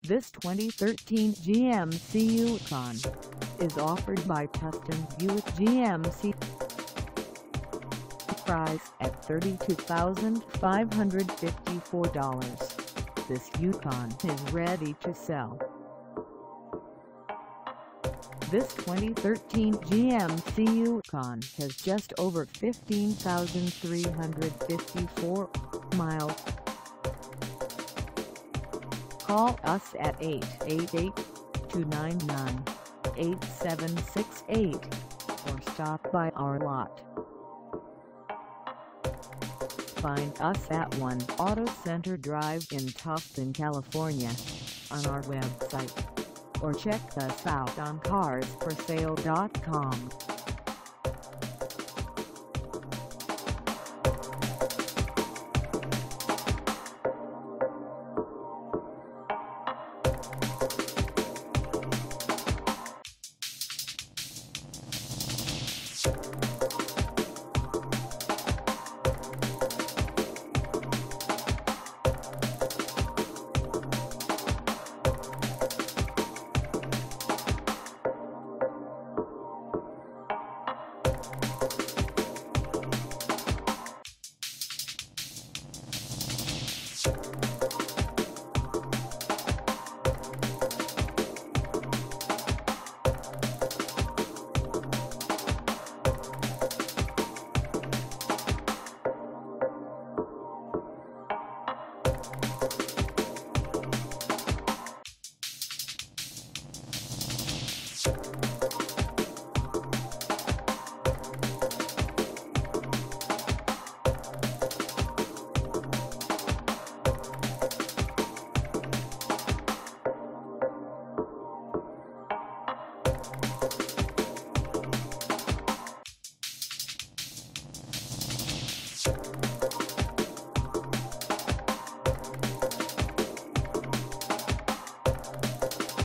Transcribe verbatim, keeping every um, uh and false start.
This twenty thirteen G M C Yukon is offered by Tustin Buick G M C. Price at thirty-two thousand five hundred fifty-four dollars. This Yukon is ready to sell. This twenty thirteen G M C Yukon has just over fifteen thousand three hundred fifty-four miles. Call us at eight eight eight, two nine nine, eight seven six eight or stop by our lot. Find us at one Auto Center Drive in Tustin, California, on our website, or check us out on cars for sale dot com. You